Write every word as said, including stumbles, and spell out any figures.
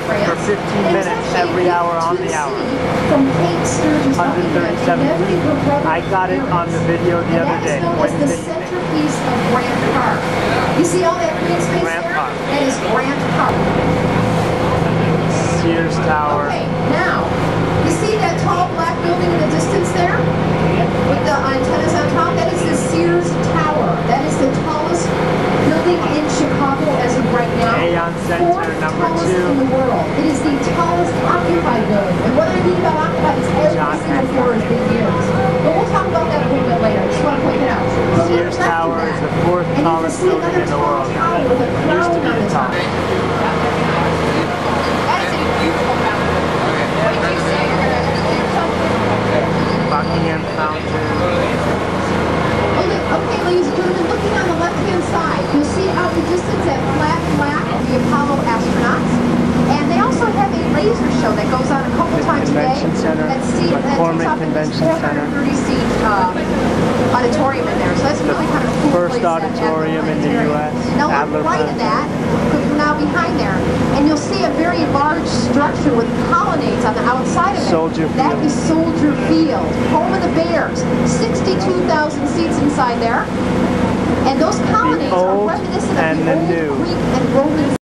France. for fifteen And it's minutes actually every linked hour on to the hour. sea From Cape Sturgeon, one hundred thirty-seven feet. I got it on the video the other day, Wednesday Wednesday evening. evening. Centerpiece of Grant Park. You see all that green space Grant there? Park. That is Grant Park. Sears Tower. Okay, now, you see that tall black building in the distance there? With the antennas on top? That is the Sears Tower. That is the tallest building in Chicago as of right now. Aon Center, Fourth number tallest two. in the world. It is the tallest occupied building. And what I mean about occupied is every John single floor is being used. But we'll talk about that a little bit later. I just want to point it out. But look Sears left of Tower that, is the fourth and you can tallest see building another in the tall world. tower with a It used crown to be on the the top. top. That is a beautiful mountain. What did you say you're going to do something? Buckingham Fountain. Okay, ladies and gentlemen, looking on the left-hand side, you'll see out in the distance that flat black of the Apollo astronauts. And they also have a laser show that goes on a couple The times a day. Convention Center, That's seat, that McCormick takes up Convention four hundred thirty seat uh, auditorium in there. So that's really kind of a cool First place at auditorium in the U S Now look Adler right at that, because we're now behind there, and you'll see a very large structure with colonnades on the outside of it. Soldier That Field. is Soldier Field, home of the Bears. sixty-two thousand seats inside there. And those colonnades are old reminiscent and of the the old new. Greek and Roman